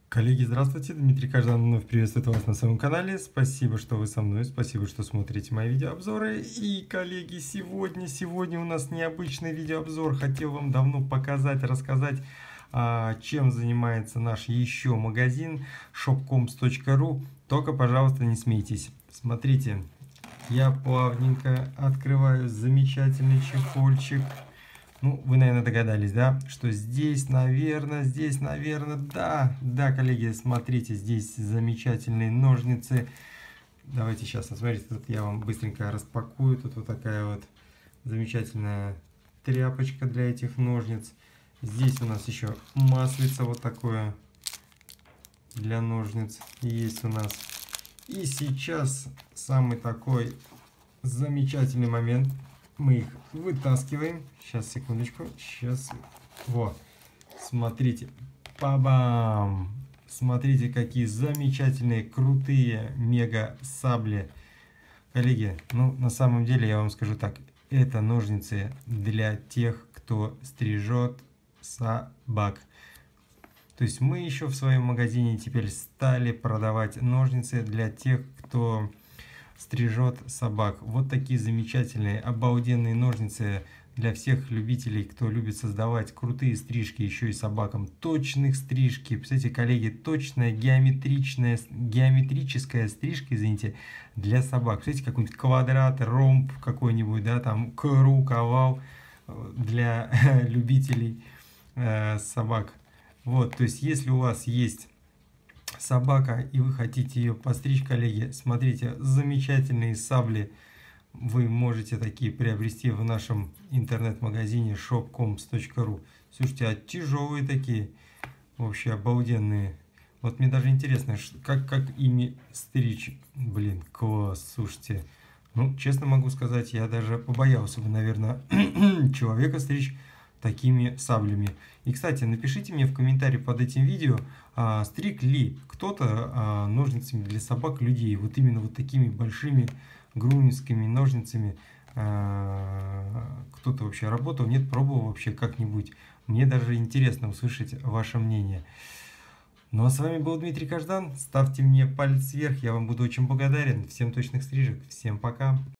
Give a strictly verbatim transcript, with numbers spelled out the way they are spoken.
Коллеги, здравствуйте! Дмитрий Каждан вновь приветствует вас на своем канале. Спасибо, что вы со мной, спасибо, что смотрите мои видеообзоры. И, коллеги, сегодня, сегодня у нас необычный видеообзор. Хотел вам давно показать, рассказать, а, чем занимается наш еще магазин шопкомс точка ру. Только, пожалуйста, не смейтесь. Смотрите, я плавненько открываю замечательный чехольчик. Ну, вы, наверное, догадались, да, что здесь, наверное, здесь, наверное, да, да, коллеги, смотрите, здесь замечательные ножницы. Давайте сейчас, смотрите, тут я вам быстренько распакую. Тут вот такая вот замечательная тряпочка для этих ножниц. Здесь у нас еще маслице вот такое для ножниц есть у нас. И сейчас самый такой замечательный момент. Мы их вытаскиваем. Сейчас, секундочку. Сейчас. Вот. Смотрите. Па-бам! Смотрите, какие замечательные, крутые мега сабли. Коллеги, ну, на самом деле, я вам скажу так. Это ножницы для тех, кто стрижет собак. То есть мы еще в своем магазине теперь стали продавать ножницы для тех, кто стрижет собак. Вот такие замечательные, обалденные ножницы для всех любителей, кто любит создавать крутые стрижки еще и собакам. Точных стрижки. Представляете, коллеги, точная геометричная, геометрическая стрижка, извините, для собак. Представляете, какой-нибудь квадрат, ромб какой-нибудь, да, там круг, овал для любителей э, собак. Вот, то есть, если у вас есть собака и вы хотите ее постричь, коллеги, смотрите, замечательные сабли вы можете такие приобрести в нашем интернет-магазине шопкомс точка ру. Слушайте, а тяжелые такие, вообще обалденные. Вот мне даже интересно, как, как ими стричь. Блин, класс, слушайте. Ну, честно могу сказать, я даже побоялся бы, наверное, человека стричь такими саблями. И, кстати, напишите мне в комментарии под этим видео, а, стриг ли кто-то а, ножницами для собак людей. Вот именно вот такими большими груминскими ножницами. А, кто-то вообще работал, нет, пробовал вообще как-нибудь. Мне даже интересно услышать ваше мнение. Ну а с вами был Дмитрий Каждан. Ставьте мне палец вверх, я вам буду очень благодарен. Всем точных стрижек, всем пока.